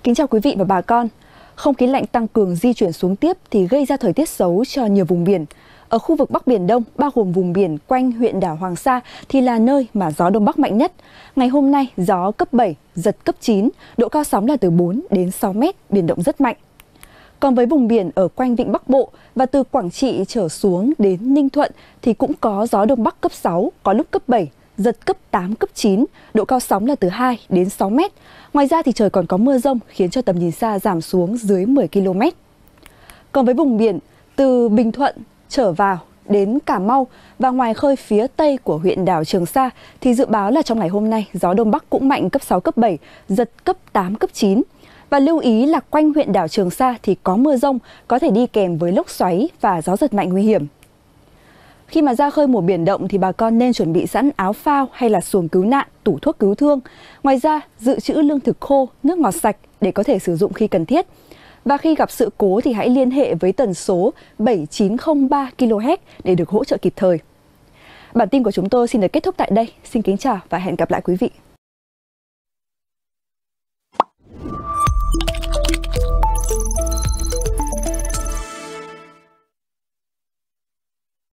Kính chào quý vị và bà con. Không khí lạnh tăng cường di chuyển xuống tiếp thì gây ra thời tiết xấu cho nhiều vùng biển. Ở khu vực Bắc Biển Đông, bao gồm vùng biển quanh huyện đảo Hoàng Sa thì là nơi mà gió Đông Bắc mạnh nhất. Ngày hôm nay, gió cấp 7, giật cấp 9, độ cao sóng là từ 4 đến 6 mét, biển động rất mạnh. Còn với vùng biển ở quanh Vịnh Bắc Bộ và từ Quảng Trị trở xuống đến Ninh Thuận thì cũng có gió Đông Bắc cấp 6, có lúc cấp 7, giật cấp 8, cấp 9, độ cao sóng là từ 2 đến 6 mét. Ngoài ra thì trời còn có mưa rông khiến cho tầm nhìn xa giảm xuống dưới 10 km. Còn với vùng biển từ Bình Thuận trở vào đến Cà Mau và ngoài khơi phía tây của huyện đảo Trường Sa thì dự báo là trong ngày hôm nay gió Đông Bắc cũng mạnh cấp 6, cấp 7, giật cấp 8, cấp 9. Và lưu ý là quanh huyện đảo Trường Sa thì có mưa rông, có thể đi kèm với lốc xoáy và gió giật mạnh nguy hiểm. Khi mà ra khơi mùa biển động thì bà con nên chuẩn bị sẵn áo phao hay là xuồng cứu nạn, tủ thuốc cứu thương. Ngoài ra, dự trữ lương thực khô, nước ngọt sạch để có thể sử dụng khi cần thiết. Và khi gặp sự cố thì hãy liên hệ với tần số 7903 kHz để được hỗ trợ kịp thời. Bản tin của chúng tôi xin được kết thúc tại đây. Xin kính chào và hẹn gặp lại quý vị.